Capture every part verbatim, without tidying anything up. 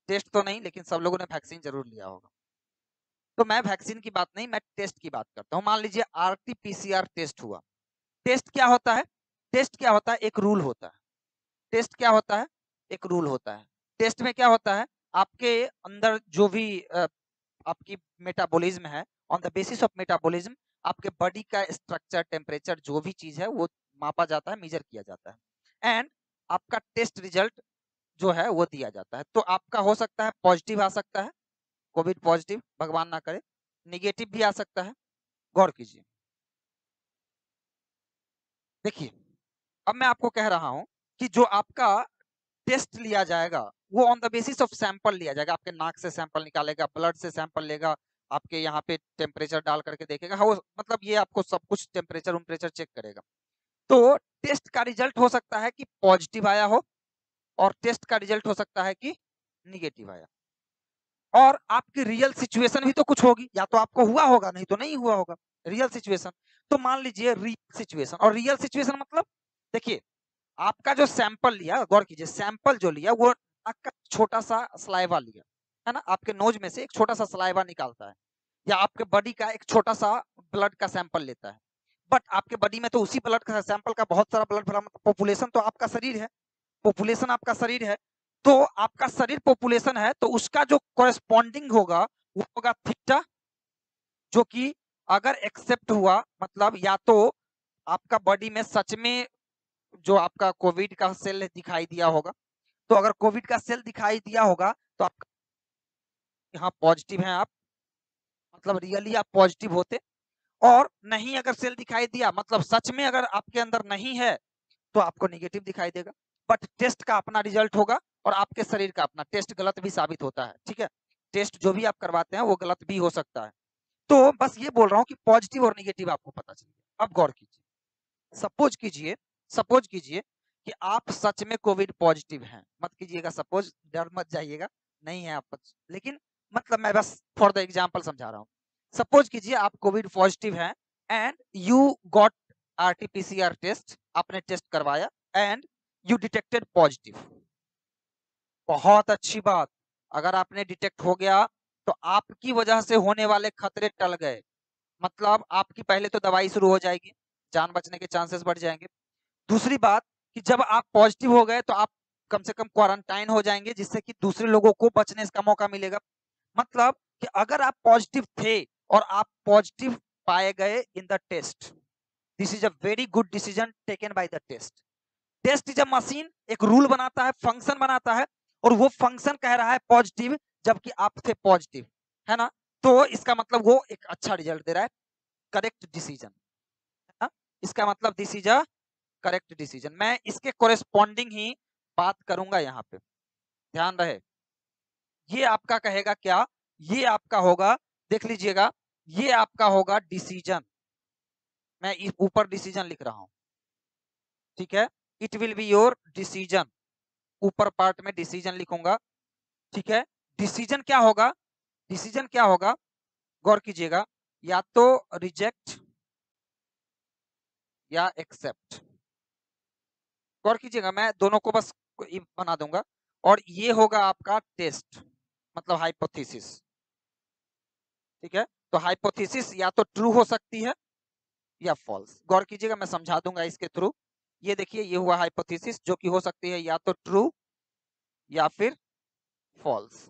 Test तो नहीं, लेकिन सब लोगों ने वैक्सीन जरूर लिया होगा। तो मैं वैक्सीन की बात नहीं, मैं टेस्ट की बात करता हूँ। मान लीजिए आरटी पीसीआर टेस्ट हुआ। टेस्ट क्या होता है? टेस्ट क्या होता है? एक रूल होता है। टेस्ट क्या होता है? एक रूल होता है। टेस्ट में क्या होता है? आपके अंदर जो भी अ, आपकी मेटाबॉलिज्म है, on the basis of metabolism आपके बॉडी का स्ट्रक्चर, टेम्परेचर, जो भी चीज है वो मापा जाता है, मेजर किया जाता है, एंड आपका टेस्ट रिजल्ट जो है वो दिया जाता है। तो आपका हो सकता है पॉजिटिव आ सकता है, कोविड पॉजिटिव, भगवान ना करे, निगेटिव भी आ सकता है। गौर कीजिए। देखिए, अब मैं आपको कह रहा हूं कि जो आपका टेस्ट लिया जाएगा वो on the basis of sample लिया जाएगा। आपके नाक से सैंपल निकालेगा, ब्लड से सैंपल लेगा, आपके यहाँ पे टेम्परेचर डाल करके देखेगा। हाँ, वो मतलब ये आपको सब कुछ टेम्परेचर उम्परेचर चेक करेगा। तो टेस्ट का रिजल्ट हो सकता है कि पॉजिटिव आया हो, और टेस्ट का रिजल्ट हो सकता है कि निगेटिव आया। और आपकी रियल सिचुएशन भी तो कुछ होगी, या तो आपको हुआ होगा, नहीं तो नहीं हुआ होगा। रियल सिचुएशन, तो मान लीजिए रियल सिचुएशन, और रियल सिचुएशन मतलब देखिए, आपका जो सैंपल लिया, गौर कीजिए, सैंपल जो लिया वो आपका छोटा सा सलाइवा लिया, है ना, आपके नोज में से एक छोटा सा सलाइवा निकालता है, या आपके बॉडी का एक छोटा सा ब्लड का सैंपल लेता है। बट आपके बॉडी में तो उसी ब्लड का सैंपल का बहुत सारा ब्लड भरा, मतलब पॉपुलेशन तो आपका शरीर है, पॉपुलेशन आपका शरीर है। तो आपका शरीर पॉपुलेशन है, तो उसका जो कॉरेस्पॉन्डिंग होगा वो होगा थीटा, जो कि अगर एक्सेप्ट हुआ, मतलब या तो आपका बॉडी में सच में जो आपका कोविड का सेल दिखाई दिया होगा, तो अगर कोविड का सेल दिखाई दिया होगा तो आप यहाँ पॉजिटिव हैं, आप मतलब रियली आप पॉजिटिव होते। और नहीं अगर सेल दिखाई दिया, मतलब सच में अगर आपके अंदर नहीं है, तो आपको निगेटिव दिखाई देगा। बट टेस्ट का अपना रिजल्ट होगा, और आपके शरीर का अपना। टेस्ट गलत भी साबित होता है, ठीक है, टेस्ट जो भी आप करवाते हैं वो गलत भी हो सकता है। तो बस ये बोल रहा हूँ कि पॉजिटिव और निगेटिव आपको पता चलिए। अब गौर कीजिए, सपोज कीजिए, सपोज कीजिए कि आप सच में कोविड पॉजिटिव हैं। मत कीजिएगा सपोज, डर मत जाइएगा, नहीं है आप, लेकिन मतलब मैं बस फॉर द एग्जांपल समझा रहा हूँ। सपोज कीजिए आप कोविड पॉजिटिव हैं, and you got RTPCR test, आपने टेस्ट करवाया, एंड यू डिटेक्टेड पॉजिटिव। बहुत अच्छी बात। अगर आपने डिटेक्ट हो गया तो आपकी वजह से होने वाले खतरे टल गए। मतलब आपकी पहले तो दवाई शुरू हो जाएगी, जान बचने के चांसेस बढ़ जाएंगे। दूसरी बात कि जब आप पॉजिटिव हो गए तो आप कम से कम क्वारंटाइन हो जाएंगे, जिससे कि दूसरे लोगों को बचने का मौका मिलेगा। मतलब कि अगर आप पॉजिटिव थे और आप पॉजिटिव पाए गए in the test, this is a very good decision taken by the test. Test is a machine, एक रूल बनाता है, फंक्शन बनाता है, और वो फंक्शन कह रहा है पॉजिटिव, जबकि आप थे पॉजिटिव, है ना। तो इसका मतलब वो एक अच्छा रिजल्ट दे रहा है, करेक्ट डिसीजन, है ना। इसका मतलब this is a correct decision. मैं इसके कोरेस्पॉन्डिंग ही बात करूंगा यहाँ पे, ध्यान रहे। ये आपका कहेगा क्या? ये आपका होगा, देख लीजिएगा, ये आपका होगा डिसीजन। मैं ऊपर डिसीजन लिख रहा हूं, ठीक है, it will be your decision. ऊपर पार्ट में डिसीजन लिखूंगा, ठीक है। डिसीजन क्या होगा? डिसीजन क्या होगा? गौर कीजिएगा, या तो रिजेक्ट या एक्सेप्ट। गौर कीजिएगा, मैं दोनों को बस बना दूंगा। और ये होगा आपका टेस्ट, मतलब हाइपोथेसिस, ठीक है। तो हाइपोथेसिस या तो ट्रू हो सकती है या फॉल्स। गौर कीजिएगा, मैं समझा दूंगा इसके थ्रू। ये देखिए, ये हुआ हाइपोथेसिस, जो कि हो सकती है या तो ट्रू या फिर फॉल्स,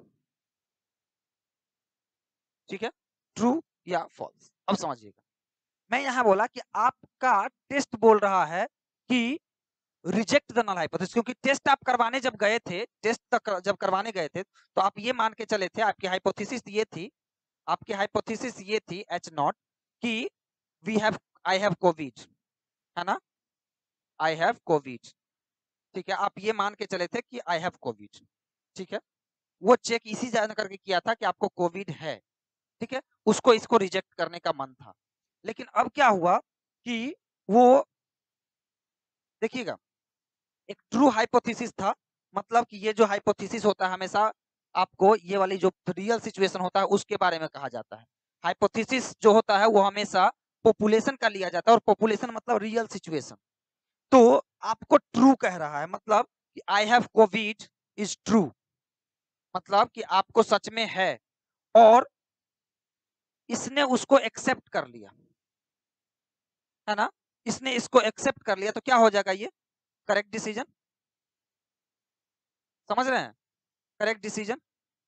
ठीक है, ट्रू या फॉल्स। अब समझिएगा, मैं यहां बोला कि आपका टेस्ट बोल रहा है कि रिजेक्ट द नल हाइपोथेसिस, क्योंकि टेस्ट आप करवाने जब गए थे, टेस्ट तक जब करवाने गए थे, तो आप ये मान के चले थे, आपकी हाइपोथेसिस ये थी, आपकी हाइपोथेसिस ये थी एच नॉट, कि we have I have Covid, है ना, आई हैव कोविड, ठीक है। आप ये मान के चले थे कि आई हैव कोविड, ठीक है। वो चेक इसी जान करके किया था कि आपको कोविड है, ठीक है। उसको इसको रिजेक्ट करने का मन था। लेकिन अब क्या हुआ कि वो, देखिएगा, एक ट्रू हाइपोथेसिस था, मतलब कि ये जो हाइपोथेसिस होता है हमेशा आपको ये वाली जो रियल सिचुएशन होता है उसके बारे में कहा जाता है। हाइपोथेसिस जो होता है वो हमेशा पॉपुलेशन का लिया जाता है, और पॉपुलेशन मतलब रियल सिचुएशन। तो आपको ट्रू कह रहा है, मतलब कि I have Covid is true, मतलब कि आपको सच में है और इसने उसको एक्सेप्ट कर लिया, है ना? इसने इसको एक्सेप्ट कर लिया तो क्या हो जाएगा ये? Correct decision. समझ रहे हैं? करेक्ट डिसीजन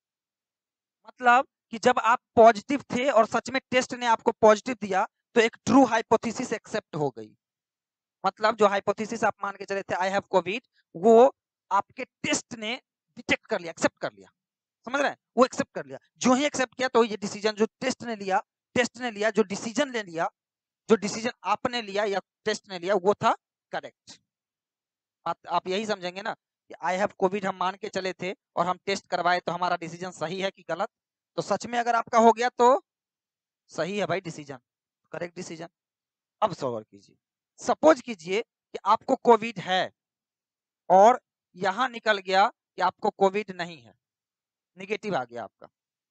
मतलब कि जब आप पॉजिटिव थे और सच में टेस्ट ने आपको पॉजिटिव दिया तो एक ट्रू हाइपोथेसिस एक्सेप्ट हो गई। मतलब जो हाइपोथेसिस आप मान के चले थे आई हैव कोविड, वो आपके टेस्ट ने डिटेक्ट कर लिया, एक्सेप्ट कर लिया। समझ रहे हैं? वो एक्सेप्ट कर लिया। जो ही एक्सेप्ट किया तो ये डिसीजन जो टेस्ट ने लिया, टेस्ट ने लिया जो डिसीजन ले लिया, जो डिसीजन आपने लिया या टेस्ट ने लिया वो था करेक्ट। आप, आप यही समझेंगे ना कि आई हैव कोविड हम मान के चले थे और हम टेस्ट करवाए तो हमारा डिसीजन सही है कि गलत? तो सच में अगर आपका हो गया तो सही है भाई डिसीजन, करेक्ट डिसीजन। अब सवाल कीजिए, सपोज कीजिए कि आपको कोविड है और यहां निकल गया कि आपको कोविड नहीं है, निगेटिव आ गया आपका।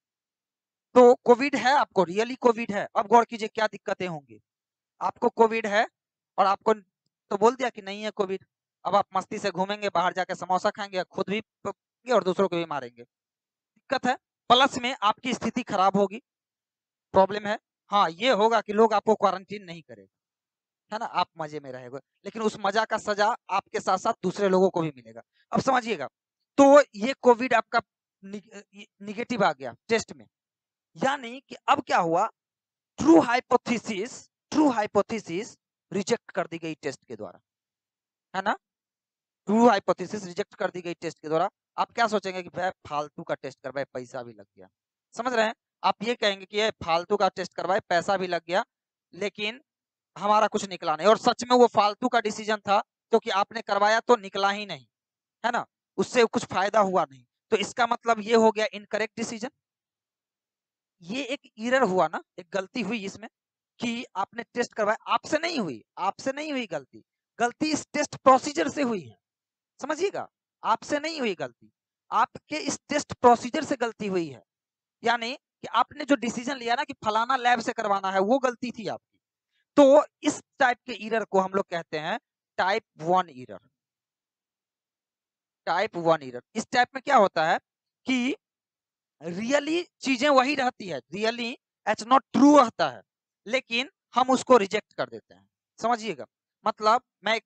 तो कोविड है, आपको रियली कोविड है। अब गौर कीजिए क्या दिक्कतें होंगी। आपको कोविड है और आपको तो बोल दिया कि नहीं है कोविड। अब आप मस्ती से घूमेंगे, बाहर जाके समोसा खाएंगे, खुद भी पकड़ेंगे और दूसरों को भी मारेंगे। दिक्कत है। प्लस में आपकी स्थिति खराब होगी, प्रॉब्लम है। हाँ, ये होगा कि लोग आपको क्वारंटीन नहीं करेंगे, है ना? आप मजे में रहेंगे, लेकिन उस मजा का सजा आपके साथ साथ दूसरे लोगों को भी मिलेगा। अब समझिएगा, तो ये कोविड आपका निगेटिव आ गया टेस्ट में, यानी कि अब क्या हुआ, true hypothesis true hypothesis reject कर दी गई टेस्ट के द्वारा, है ना? ट्रू हाइपोथेसिस रिजेक्ट कर दी गई टेस्ट के द्वारा। आप क्या सोचेंगे कि भाई फालतू का टेस्ट करवाए, पैसा भी लग गया। समझ रहे हैं? आप ये कहेंगे कि ये फालतू का टेस्ट करवाए, पैसा भी लग गया, लेकिन हमारा कुछ निकला नहीं। और सच में वो फालतू का डिसीजन था, क्योंकि आपने करवाया तो निकला ही नहीं, है ना? उससे कुछ फायदा हुआ नहीं। तो इसका मतलब ये हो गया इनकरेक्ट डिसीजन। ये एक एरर हुआ ना, एक गलती हुई इसमें कि आपने टेस्ट करवाया, आपसे नहीं हुई, आपसे नहीं हुई गलती। गलती इस टेस्ट प्रोसीजर से हुई है। समझिएगा, आपसे नहीं हुई गलती, आपके इस टेस्ट प्रोसीजर से गलती हुई है। यानी कि आपने जो डिसीजन लिया ना कि फलाना लैब से करवाना है, वो गलती थी आपकी। तो इस टाइप के एरर को हम लोग कहते हैं type one error. Type one error इस टाइप में क्या होता है कि रियली चीजें वही रहती है, रियली एच नॉट ट्रू रहता है, लेकिन हम उसको रिजेक्ट कर देते हैं। समझिएगा, मतलब मैं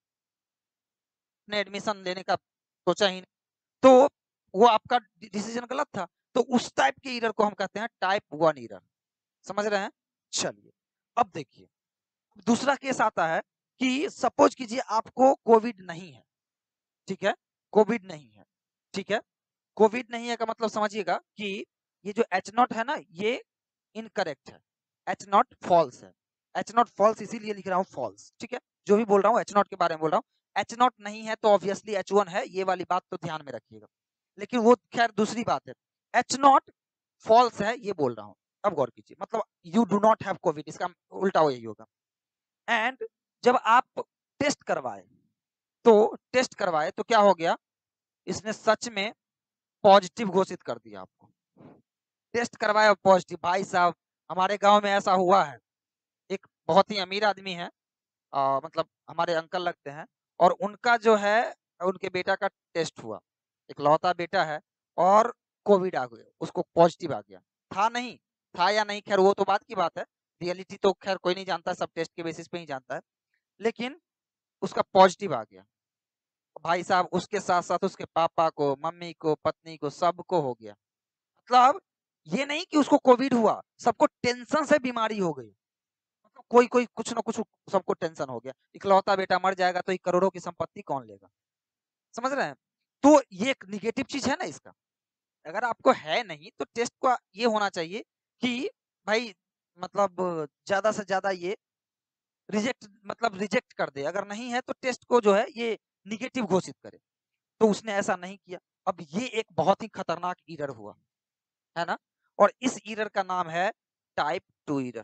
एडमिशन लेने का सोचा ही नहीं, तो वो आपका डिसीजन गलत था। तो उस टाइप के एरर को हम कहते हैं टाइप वन एरर। समझ रहे हैं? चलिए, अब देखिए दूसरा केस आता है कि सपोज कीजिए आपको कोविड नहीं है, ठीक है? कोविड नहीं है, ठीक है? कोविड नहीं है का मतलब समझिएगा कि ये जो एच नॉट है ना, ये इनकरेक्ट है, एच नॉट फॉल्स है। एच नॉट फॉल्स इसीलिए लिख रहा हूँ फॉल्स, ठीक है? जो भी बोल रहा हूँ एच नॉट के बारे में बोल रहा हूँ। एच नॉट नहीं है तो ऑब्वियसली एच वन है, ये वाली बात तो ध्यान में रखिएगा। लेकिन वो खैर दूसरी बात है। एच नॉट फॉल्स है ये बोल रहा हूँ। अब गौर कीजिए, मतलब you do not have Covid, इसका उल्टा यही होगा। एंड जब आप टेस्ट करवाए तो टेस्ट करवाए तो क्या हो गया, इसने सच में पॉजिटिव घोषित कर दिया आपको। टेस्ट करवाया पॉजिटिव। भाई साहब, हमारे गांव में ऐसा हुआ है, एक बहुत ही अमीर आदमी है, आ, मतलब हमारे अंकल लगते हैं, और उनका जो है उनके बेटा का टेस्ट हुआ, एक लौता बेटा है, और कोविड आ गया, उसको पॉजिटिव आ गया। था नहीं, था या नहीं, खैर वो तो बात की बात है, रियलिटी तो खैर कोई नहीं जानता, सब टेस्ट के बेसिस पे ही जानता है, लेकिन उसका पॉजिटिव आ गया। भाई साहब, उसके साथ साथ उसके पापा को, मम्मी को, पत्नी को, सबको हो गया। मतलब ये नहीं कि उसको कोविड हुआ, सबको टेंशन से बीमारी हो गई। मतलब कोई कोई कुछ ना कुछ सबको टेंशन हो गया, इकलौता बेटा मर जाएगा तो ये करोड़ों की संपत्ति कौन लेगा? समझ रहे हैं? तो ये एक निगेटिव चीज है ना इसका। अगर आपको है नहीं तो टेस्ट को ये होना चाहिए कि भाई, मतलब ज्यादा से ज्यादा ये रिजेक्ट, मतलब रिजेक्ट कर दे। अगर नहीं है तो टेस्ट को जो है ये निगेटिव घोषित करे। तो उसने ऐसा नहीं किया। अब ये एक बहुत ही खतरनाक एरर हुआ, है ना? और इस एरर का नाम है टाइप टू एरर।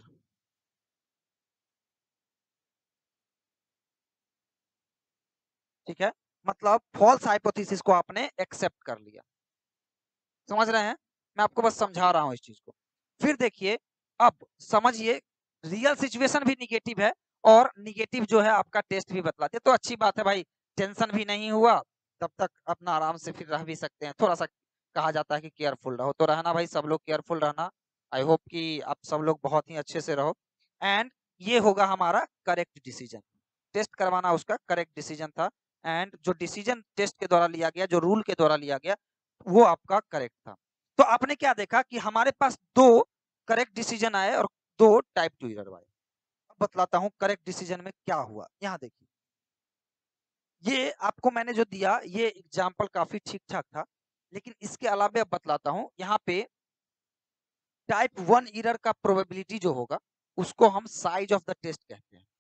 ठीक है? मतलब फॉल्स हाइपोथेसिस को आपने एक्सेप्ट कर लिया। समझ रहे हैं? मैं आपको बस समझा रहा हूं इस चीज को। फिर देखिए, अब समझिए, रियल सिचुएशन भी निगेटिव है और निगेटिव जो है आपका टेस्ट भी बतलाते, तो अच्छी बात है भाई, टेंशन भी नहीं हुआ, तब तक अपना आराम से फिर रह भी सकते हैं, थोड़ा सा कहा जाता है कि केयरफुल रहो। तो रहना भाई, सब लोग केयरफुल रहना। आई होप कि आप सब लोग बहुत ही अच्छे से रहो। एंड ये होगा हमारा करेक्ट डिसीजन। टेस्ट करवाना उसका करेक्ट डिसीजन था। एंड जो डिसीजन टेस्ट के द्वारा लिया गया, जो रूल के द्वारा लिया गया, वो आपका करेक्ट था। तो आपने क्या देखा कि हमारे पास दो करेक्ट डिसीजन आए और दो टाइप टू एरर आए। अब बतलाता हूँ करेक्ट डिसीजन में क्या हुआ। यहाँ देखिए, ये आपको मैंने जो दिया ये एग्जाम्पल काफी ठीक ठाक था, लेकिन इसके अलावा अब बतलाता हूँ। यहाँ पे टाइप वन एरर का प्रोबेबिलिटी जो होगा उसको हम साइज ऑफ द टेस्ट कहते हैं।